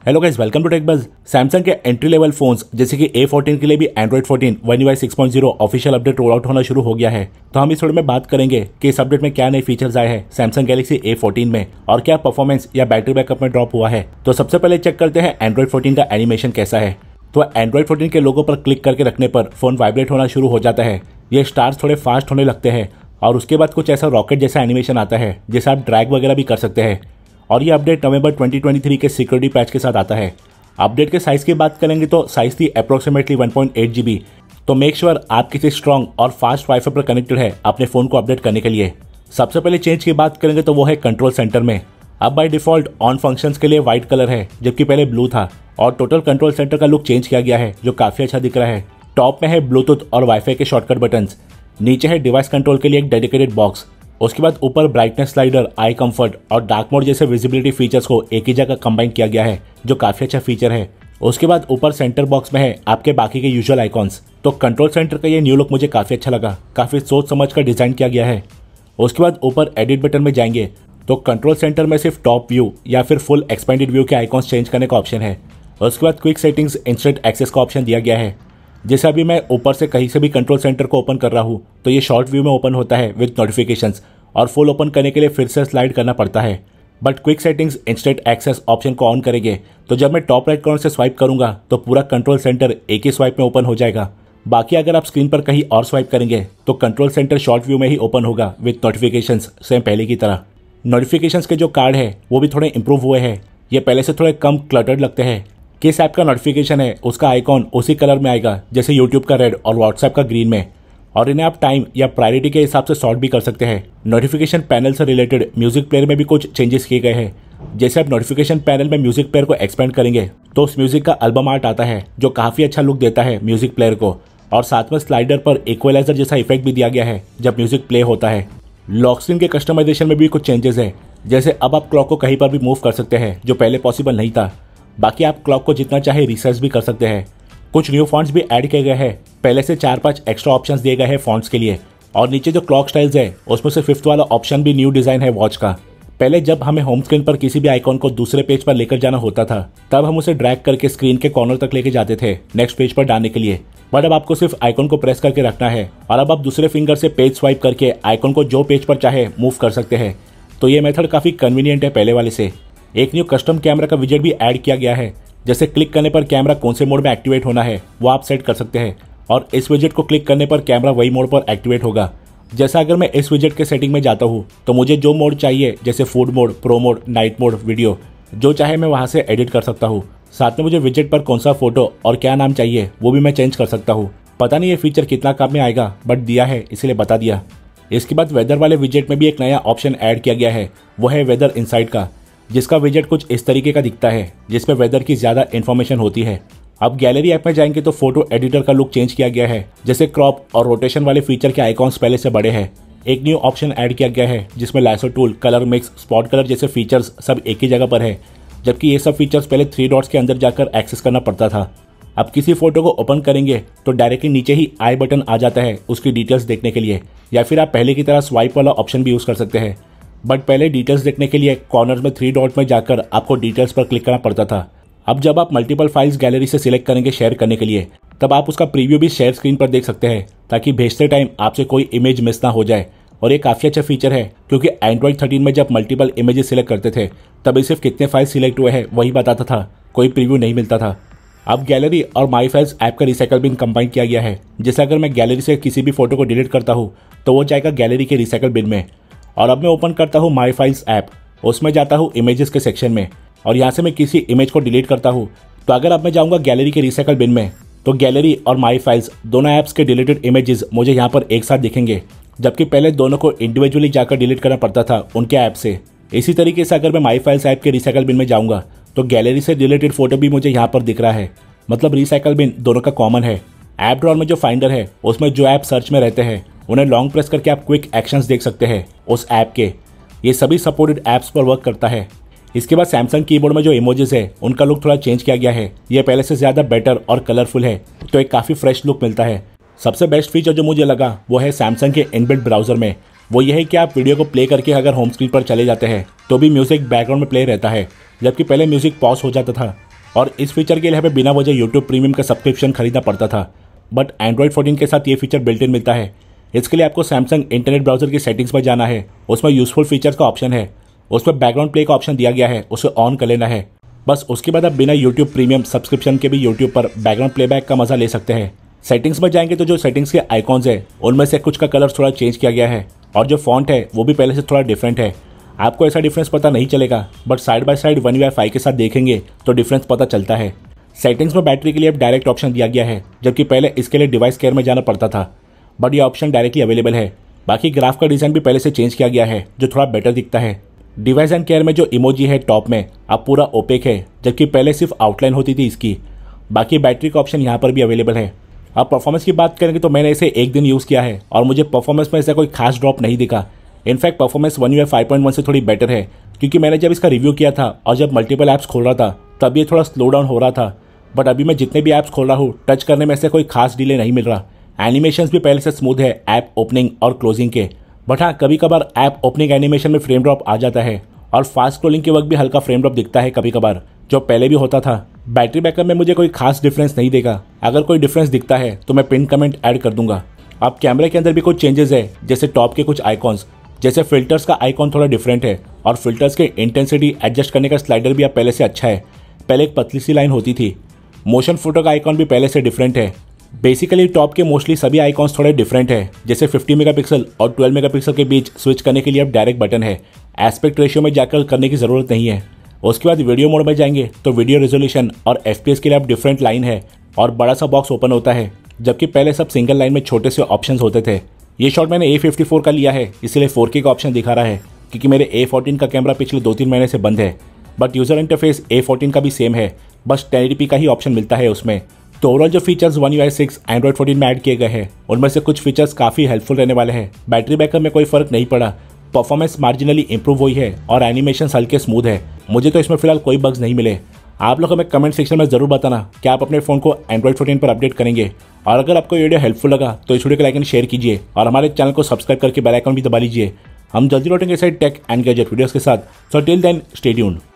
Hello guys, welcome to tech buzz. Samsung के entry level phones जैसे कि A14 के लिए भी Android 14 One UI 6.0 official update roll out होना शुरू हो गया है। तो हम इस वीडियो में बात करेंगे कि इस अपडेट में क्या नए फीचर्स आए हैं सैमसंग गैलेक्सी A14 में और क्या परफॉर्मेंस या बैटरी बैकअप में ड्रॉप हुआ है। तो सबसे पहले चेक करते हैं एंड्रॉइड 14 का एनिमेशन कैसा है। तो एंड्रॉइड 14 के लोगो पर क्लिक करके रखने पर फोन वाइब्रेट होना शुरू हो जाता है। ये स्टार्स थोड़े फास्ट होने लगते हैं और उसके बाद कुछ ऐसा रॉकेट जैसा एनिमेशन आता है जिसे आप ड्रैग वगैरह भी कर सकते हैं। और ये अपडेट नवंबर 2023 के सिक्योरिटी पैच के साथ आता है। अपडेट के साइज की बात करेंगे तो साइज थी अप्रोक्सीमेटली 1.8 GB। तो मेक श्योर आप किसी स्ट्रॉन्ग और फास्ट वाईफाई पर कनेक्टेड है अपने फोन को अपडेट करने के लिए। सबसे पहले चेंज की बात करेंगे तो वो है कंट्रोल सेंटर में। अब बाय डिफॉल्ट ऑन फंक्शंस के लिए व्हाइट कलर है जबकि पहले ब्लू था और टोटल कंट्रोल सेंटर का लुक चेंज किया गया है जो काफी अच्छा दिख रहा है। टॉप में है ब्लूटूथ और वाईफाई के शॉर्टकट बटन्स, नीचे है डिवाइस कंट्रोल के लिए एक डेडिकेटेड बॉक्स, उसके बाद ऊपर ब्राइटनेस स्लाइडर, आई कंफर्ट और डार्क मोड जैसे विजिबिलिटी फीचर्स को एक ही जगह कंबाइन किया गया है जो काफी अच्छा फीचर है। उसके बाद ऊपर सेंटर बॉक्स में है आपके बाकी के यूजुअल आइकॉन्स। तो कंट्रोल सेंटर का ये न्यू लुक मुझे काफी अच्छा लगा, काफी सोच समझ कर डिजाइन किया गया है। उसके बाद ऊपर एडिट बटन में जाएंगे तो कंट्रोल सेंटर में सिर्फ टॉप व्यू या फिर फुल एक्सपेंडेड व्यू के आइकॉन्स चेंज करने का ऑप्शन है। उसके बाद क्विक सेटिंग्स इंस्टेंट एक्सेस का ऑप्शन दिया गया है। जैसे अभी मैं ऊपर से कहीं से भी कंट्रोल सेंटर को ओपन कर रहा हूँ तो ये शॉर्ट व्यू में ओपन होता है विद नोटिफिकेशंस और फुल ओपन करने के लिए फिर से स्लाइड करना पड़ता है। But quick settings instant access option को ऑन करेंगे तो जब मैं टॉप राइट कॉर्नर से स्वाइप करूंगा तो पूरा कंट्रोल सेंटर एक ही स्वाइप में ओपन हो जाएगा। बाकी अगर आप स्क्रीन पर कहीं और स्वाइप करेंगे तो कंट्रोल सेंटर शॉर्ट व्यू में ही ओपन होगा विद नोटिफिकेशंस सेम पहले की तरह। नोटिफिकेशंस के जो कार्ड है वो भी थोड़े इंप्रूव हुए हैं। ये पहले से थोड़े कम क्लटर्ड लगते हैं। किस ऐप का नोटिफिकेशन है उसका आइकॉन उसी कलर में आएगा जैसे यूट्यूब का रेड और व्हाट्सएप का ग्रीन में, और इन्हें आप टाइम या प्रायोरिटी के हिसाब से सॉर्ट भी कर सकते हैं। नोटिफिकेशन पैनल से रिलेटेड म्यूजिक प्लेयर में भी कुछ चेंजेस किए गए हैं। जैसे आप नोटिफिकेशन पैनल में म्यूजिक प्लेयर को एक्सपेंड करेंगे तो उस म्यूजिक का एल्बम आर्ट आता है जो काफी अच्छा लुक देता है म्यूजिक प्लेयर को, और साथ में स्लाइडर पर इक्वलाइजर जैसा इफेक्ट भी दिया गया है जब म्यूजिक प्ले होता है। लॉक स्क्रीन के कस्टमाइजेशन में भी कुछ चेंजेस है। जैसे अब आप क्लॉक को कहीं पर भी मूव कर सकते हैं जो पहले पॉसिबल नहीं था। बाकी आप क्लॉक को जितना चाहे रिसर्च भी कर सकते हैं। कुछ न्यू फॉन्ट्स भी ऐड किए गए हैं। पहले से 4-5 एक्स्ट्रा ऑप्शंस दिए गए हैं फॉन्ट्स के लिए, और नीचे जो क्लॉक स्टाइल्स है उसमें से 5th वाला ऑप्शन भी न्यू डिजाइन है वॉच का। पहले जब हमें होम स्क्रीन पर किसी भी आइकॉन को दूसरे पेज पर लेकर जाना होता था तब हम उसे ड्रैग करके स्क्रीन के कॉर्नर तक लेके जाते थे नेक्स्ट पेज पर डालने के लिए। बट अब आपको सिर्फ आइकॉन को प्रेस करके रखना है और अब आप दूसरे फिंगर से पेज स्वाइप करके आइकॉन को जो पेज पर चाहे मूव कर सकते हैं। तो ये मेथड काफी कन्वीनियंट है पहले वाले से। एक न्यू कस्टम कैमरा का विजेट भी ऐड किया गया है। जैसे क्लिक करने पर कैमरा कौन से मोड में एक्टिवेट होना है वो आप सेट कर सकते हैं, और इस विजेट को क्लिक करने पर कैमरा वही मोड पर एक्टिवेट होगा। जैसा अगर मैं इस विजेट के सेटिंग में जाता हूँ तो मुझे जो मोड चाहिए जैसे food mode, pro mode, night mode, video, जो चाहे मैं वहाँ से एडिट कर सकता हूँ। साथ में मुझे विजेट पर कौन सा फोटो और क्या नाम चाहिए वो भी मैं चेंज कर सकता हूँ। पता नहीं ये फीचर कितना काम में आएगा बट दिया है इसलिए बता दिया। इसके बाद वेदर वाले विजेट में भी एक नया ऑप्शन ऐड किया गया है, वो है वेदर इनसाइड का, जिसका विजेट कुछ इस तरीके का दिखता है जिसमें वेदर की ज्यादा इन्फॉर्मेशन होती है। अब गैलरी ऐप में जाएंगे तो फोटो एडिटर का लुक चेंज किया गया है। जैसे क्रॉप और रोटेशन वाले फीचर के आइकॉन्स पहले से बड़े हैं। एक न्यू ऑप्शन ऐड किया गया है जिसमें lasso tool, colour mix, spot colour जैसे फीचर्स सब एक ही जगह पर है, जबकि ये सब फीचर्स पहले 3 डॉट्स के अंदर जाकर एक्सेस करना पड़ता था। अब किसी फोटो को ओपन करेंगे तो डायरेक्टली नीचे ही आई बटन आ जाता है उसकी डिटेल्स देखने के लिए, या फिर आप पहले की तरह स्वाइप वाला ऑप्शन भी यूज कर सकते हैं। बट पहले डिटेल्स देखने के लिए कॉर्नर में 3 डॉट में जाकर आपको डिटेल्स पर क्लिक करना पड़ता था। अब जब आप मल्टीपल फाइल्स गैलरी से सिलेक्ट करेंगे शेयर करने के लिए तब आप उसका प्रीव्यू भी शेयर स्क्रीन पर देख सकते हैं ताकि भेजते टाइम आपसे कोई इमेज मिस ना हो जाए। और ये काफी अच्छा फीचर है क्योंकि एंड्रॉइड 13 में जब मल्टीपल इमेजेस सिलेक्ट करते थे तभी सिर्फ कितने फाइल सिलेक्ट हुए हैं वही बताता था, कोई प्रीव्यू नहीं मिलता था। अब गैलरी और माई फाइल्स ऐप का रिसाइकल बिन कंबाइन किया गया है। जैसे अगर मैं गैलरी से किसी भी फोटो को डिलीट करता हूँ तो वो जाएगा गैलरी के रिसाइकल बिन में, और अब मैं ओपन करता हूँ माई फाइल्स ऐप, उसमें जाता हूँ इमेजेस के सेक्शन में और यहाँ से मैं किसी इमेज को डिलीट करता हूँ तो अगर अब मैं जाऊँगा गैलरी के रिसाइकल बिन में तो गैलरी और माई फाइल्स दोनों ऐप्स के डिलीटेड इमेजेस मुझे यहाँ पर एक साथ दिखेंगे, जबकि पहले दोनों को इंडिविजुअली जाकर डिलीट करना पड़ता था उनके ऐप से। इसी तरीके से अगर मैं माई फाइल्स ऐप के रिसाइकल बिन में जाऊँगा तो गैलरी से डिलीटेड फोटो भी मुझे यहाँ पर दिख रहा है। मतलब रिसाइकल बिन दोनों का कॉमन है। ऐप ड्रॉअर में जो फाइंडर है उसमें जो ऐप सर्च में रहते हैं उन्हें लॉन्ग प्रेस करके आप क्विक एक्शंस देख सकते हैं उस ऐप के। ये सभी सपोर्टेड ऐप्स पर वर्क करता है। इसके बाद सैमसंग कीबोर्ड में जो इमोजीज है उनका लुक थोड़ा चेंज किया गया है। ये पहले से ज्यादा बेटर और कलरफुल है तो एक काफी फ्रेश लुक मिलता है। सबसे बेस्ट फीचर जो मुझे लगा वो है सैमसंग के इनबिल्ट ब्राउजर में। वो ये है कि आप वीडियो को प्ले करके अगर होम स्क्रीन पर चले जाते हैं तो भी म्यूजिक बैकग्राउंड में प्ले रहता है, जबकि पहले म्यूजिक पॉज हो जाता था और इस फीचर के लिए हमें बिना वजह यूट्यूब प्रीमियम का सब्सक्रिप्शन खरीदना पड़ता था। बट एंड्रॉइड 14 के साथ ये फीचर बिल्ट इन मिलता है। इसके लिए आपको सैमसंग इंटरनेट ब्राउजर की सेटिंग्स पर जाना है, उसमें यूजफुल फीचर्स का ऑप्शन है, उसमें बैकग्राउंड प्ले का ऑप्शन दिया गया है, उसे ऑन कर लेना है। बस उसके बाद आप बिना यूट्यूब प्रीमियम सब्सक्रिप्शन के भी यूट्यूब पर बैकग्राउंड प्लेबैक का मजा ले सकते हैं। सेटिंग्स में जाएंगे तो जो सेटिंग्स के आइकॉन्स है उनमें से कुछ का कलर थोड़ा चेंज किया गया है और जो फॉन्ट है वो भी पहले से थोड़ा डिफरेंट है। आपको ऐसा डिफरेंस पता नहीं चलेगा, but side by side One UI 5 के साथ देखेंगे तो डिफरेंस पता चलता है। सेटिंग्स में बैटरी के लिए अब डायरेक्ट ऑप्शन दिया गया है, जबकि पहले इसके लिए डिवाइस केयर में जाना पड़ता था, बट ये ऑप्शन डायरेक्टली अवेलेबल है। बाकी ग्राफ का डिज़ाइन भी पहले से चेंज किया गया है, जो थोड़ा बेटर दिखता है। डिवाइस एंड केयर में जो इमोजी है टॉप में अब पूरा ओपेक है, जबकि पहले सिर्फ आउटलाइन होती थी इसकी। बाकी बैटरी का ऑप्शन यहाँ पर भी अवेलेबल है। अब परफॉर्मेंस की बात करेंगे तो मैंने इसे एक दिन यूज़ किया है और मुझे परफॉर्मेंस में ऐसा कोई खास ड्रॉप नहीं दिखा। इनफैक्ट परफॉर्मेंस One UI 5.1 से थोड़ी बेटर है, क्योंकि मैंने जब इसका रिव्यू किया था और जब मल्टीपल ऐप्स खोल रहा था तब ये थोड़ा स्लो डाउन हो रहा था। बट अभी मैं जितने भी ऐप्स खोल रहा हूँ टच करने में से कोई खास डिले नहीं मिल रहा। एनिमेशंस भी पहले से स्मूथ है ऐप ओपनिंग और क्लोजिंग के। बट हाँ, कभी कभार ऐप ओपनिंग एनिमेशन में फ्रेम ड्रॉप आ जाता है और फास्ट स्क्रॉलिंग के वक्त भी हल्का फ्रेम ड्रॉप दिखता है कभी कभार, जो पहले भी होता था। बैटरी बैकअप में मुझे कोई खास डिफरेंस नहीं देगा। अगर कोई डिफरेंस दिखता है तो मैं पिन कमेंट ऐड कर दूंगा। अब कैमरे के अंदर भी कुछ चेंजेस है, जैसे टॉप के कुछ आइकॉन्स, जैसे फिल्टर्स का आइकॉन थोड़ा डिफरेंट है और फिल्टर्स के इंटेंसिटी एडजस्ट करने का स्लाइडर भी अब पहले से अच्छा है। पहले एक पतली सी लाइन होती थी। मोशन फोटो का आइकॉन भी पहले से डिफरेंट है। बेसिकली टॉप के मोस्टली सभी आइकॉन्स थोड़े डिफरेंट है, जैसे 50 मेगापिक्सल और 12 मेगापिक्सल के बीच स्विच करने के लिए अब डायरेक्ट बटन है। एस्पेक्ट रेशियो में जाकर करने की ज़रूरत नहीं है। उसके बाद वीडियो मोड में जाएंगे तो वीडियो रेजोल्यूशन और FPS के लिए अब डिफरेंट लाइन है और बड़ा सा बॉक्स ओपन होता है, जबकि पहले सब सिंगल लाइन में छोटे से ऑप्शंस होते थे। ये शॉट मैंने A54 का लिया है, इसलिए 4K का ऑप्शन दिखा रहा है, क्योंकि मेरे A14 का कैमरा पिछले 2-3 महीने से बंद है। बट यूज़र इंटरफेस A14 का भी सेम है, बस 1080p का ही ऑप्शन मिलता है उसमें। तो ओवरऑल जो फीचर्स One UI 6 एंड्रॉइड 14 में ऐड किए गए हैं उनमें से कुछ फीचर्स काफ़ी हेल्पफुल रहने वाले हैं। बैटरी बैकअप में कोई फर्क नहीं पड़ा, परफॉर्मेंस मार्जिनली इंप्रूव हुई है और एनिमेशन हल्के स्मूथ है। मुझे तो इसमें फिलहाल कोई बग्स नहीं मिले। आप लोग हमें कमेंट सेक्शन में ज़रूर बताना कि आप अपने फ़ोन को एंड्रॉइड 14 पर अपडेट करेंगे। और अगर आपको ये वीडियो हेल्पफुल लगा तो इस वीडियो को लाइक एंड शेयर कीजिए और हमारे चैनल को सब्सक्राइब करके बेल आइकन भी दबा लीजिए। हम जल्दी लौटेंगे ऐसे टेक एंड गैजेट वीडियोस के साथ। So till then stay tuned.